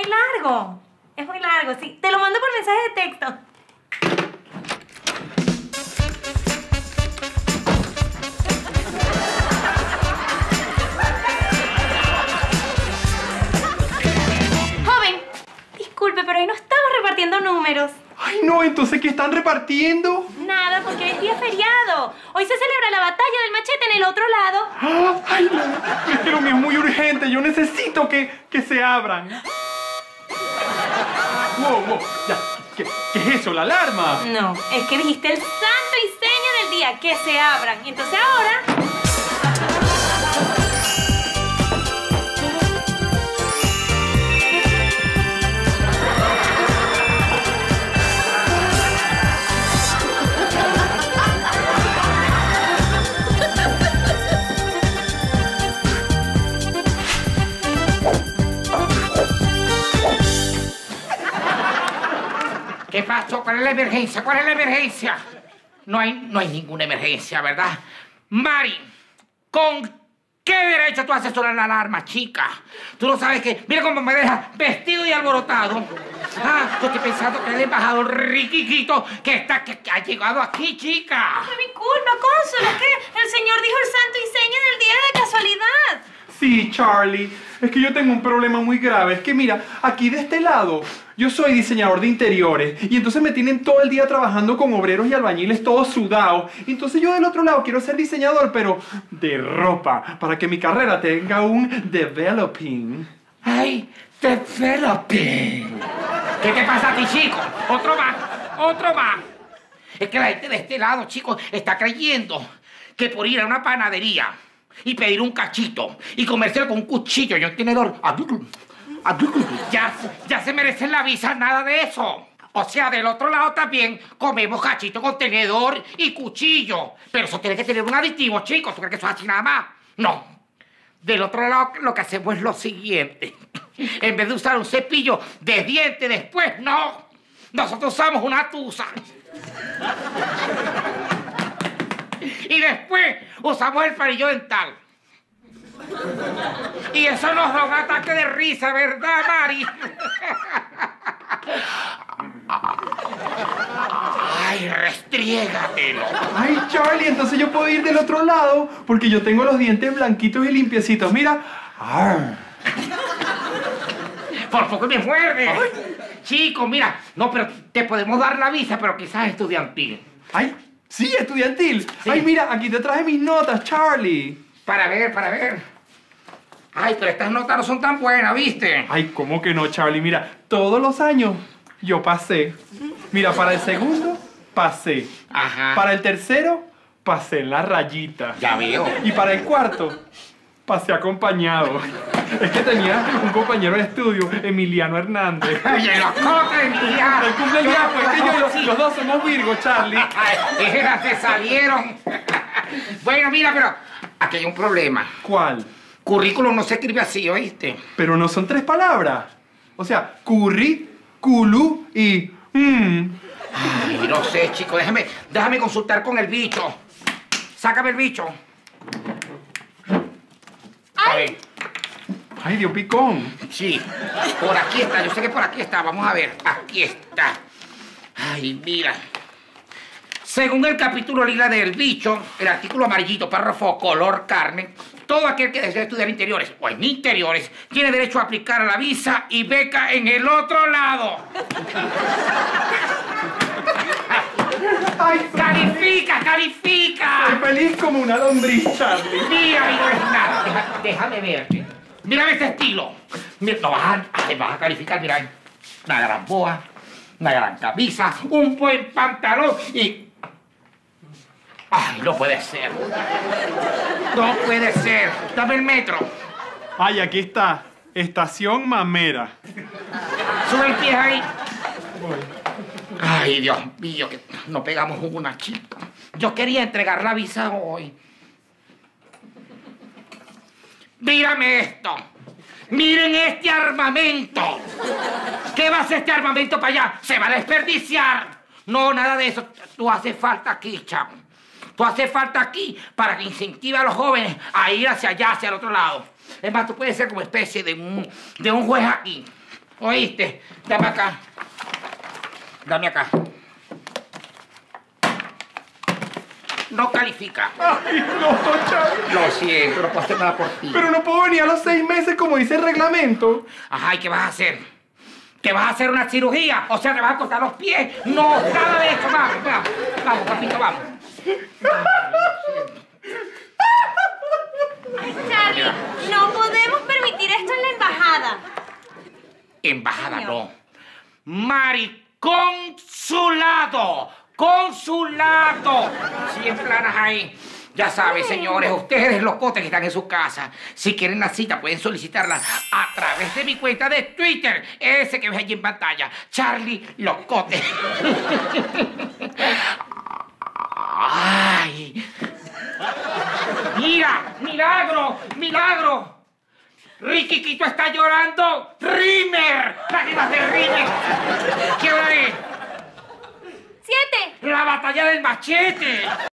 largo. Es muy largo, sí. Te lo mando por mensaje de texto. Joven, disculpe, pero hoy no estamos repartiendo números. Ay, no, entonces, ¿qué están repartiendo? Nada, porque hoy es día feriado. Hoy se celebra la batalla del machete en el otro lado. Ay, no, es que lo mío es muy urgente. Yo necesito que se abran. Wow, ya. ¿Qué es eso? ¿La alarma? No, es que dijiste el santo y seña del día, que se abran. Y entonces ahora... ¿Qué pasó? ¿Cuál es la emergencia? ¿Cuál es la emergencia? No hay ninguna emergencia, ¿verdad? Mari, ¿con qué derecho tú haces sonar la alarma, chica? Tú no sabes que... Mira cómo me deja vestido y alborotado. Ah, yo estoy pensando que es el embajador Riquiquito que ha llegado aquí, chica. ¡Es mi culpa, cónsul! Es que el señor dijo el santo y seña del día de casualidad. Sí, Charlie. Es que yo tengo un problema muy grave. Es que mira, aquí de este lado, yo soy diseñador de interiores. Y entonces me tienen todo el día trabajando con obreros y albañiles todos sudados. Y entonces yo del otro lado quiero ser diseñador, pero de ropa. Para que mi carrera tenga un developing. ¡Ay, developing! ¿Qué te pasa a ti, chico? ¡Otro más! ¡Otro más! Es que la gente de este lado, chicos, está creyendo que por ir a una panadería y pedir un cachito y comérselo con un cuchillo y un tenedor, ya se merecen la visa, nada de eso. O sea, del otro lado también comemos cachito con tenedor y cuchillo. Pero eso tiene que tener un aditivo, chicos. ¿Tú crees que eso es así nada más? No. Del otro lado lo que hacemos es lo siguiente. En vez de usar un cepillo de diente después, no. Nosotros usamos una tusa. Y después usamos el palillo dental. Y eso nos da un ataque de risa, ¿verdad, Mari? Ay, restriégatelo. Ay, Charlie, entonces yo puedo ir del otro lado porque yo tengo los dientes blanquitos y limpiecitos. Mira. Arr. Por poco me muerde. Ay. Chico, mira. No, pero te podemos dar la visa, pero quizás estudiantil. Ay, sí, estudiantil. Sí. Ay, mira, aquí te traje mis notas, Charlie. Para ver. Ay, pero estas notas no son tan buenas, ¿viste? Ay, ¿cómo que no, Charlie? Mira, todos los años yo pasé. Mira, para el segundo, pasé. Ajá. Para el tercero, pasé en la rayita. Ya veo. Y para el cuarto, pasé acompañado. Es que tenía un compañero de estudio, Emiliano Hernández. Oye, los cotes, Emiliano. El cumpleaños, pues que yo y los dos somos Virgo, Charlie. Ay, te salieron. Bueno, mira, pero aquí hay un problema. ¿Cuál? Currículum no se escribe así, ¿oíste? Pero no son 3 palabras. O sea, curry, culu y... Ay, no sé, chico. Déjame consultar con el bicho. Sácame el bicho. ¡Ay! Ay, dio picón. Sí, por aquí está. Yo sé que por aquí está. Vamos a ver. Aquí está. Ay, mira. Según el capítulo lila del bicho, el artículo amarillito, párrafo color carne, todo aquel que desee estudiar interiores o en interiores tiene derecho a aplicar a la visa y beca en el otro lado. Ay, ¡Califica! Estoy feliz como una lombriz, Charlie. Mira, y no es nada. Déjame verte. Mírame este estilo. Mira, no vas a calificar, mira. Una gran boa, una gran camisa, un buen pantalón y... ¡Ay, no puede ser! ¡No puede ser! ¡Dame el metro! Ay, aquí está. Estación Mamera. Sube el pie ahí. Ay, Dios mío, que no pegamos una, chica. Yo quería entregar la visa hoy. Mírame esto. Miren este armamento. ¿Qué va a hacer este armamento para allá? Se va a desperdiciar. No, nada de eso. Tú haces falta aquí, chavo. Tú haces falta aquí para que incentive a los jóvenes a ir hacia allá, hacia el otro lado. Es más, tú puedes ser como especie de un juez aquí. ¿Oíste? Dame acá. Dame acá. No califica. Ay, no, Charlie. Lo siento, no puedo hacer nada por ti. Pero no puedo venir a los 6 meses como dice el reglamento. Ajá, ¿y qué vas a hacer? ¿Que vas a hacer una cirugía? O sea, ¿te vas a cortar los pies? No, nada de eso. Vamos, vamos. Vamos, papito, vamos. Charlie, no podemos permitir esto en la embajada. Embajada Señor. no. Mariconsulado. Consulado. 100 planas ahí. Ya saben, señores, ustedes locotes que están en su casa, si quieren la cita pueden solicitarla a través de mi cuenta de Twitter, ese que ves allí en pantalla, Charlie Locote. ¡Ay! ¡Mira! ¡Milagro! ¡Milagro! ¡Riquiquito está llorando! ¡Rimer! ¡Lágrimas de Rimer! ¿Qué hora es? 7. ¡La batalla del machete!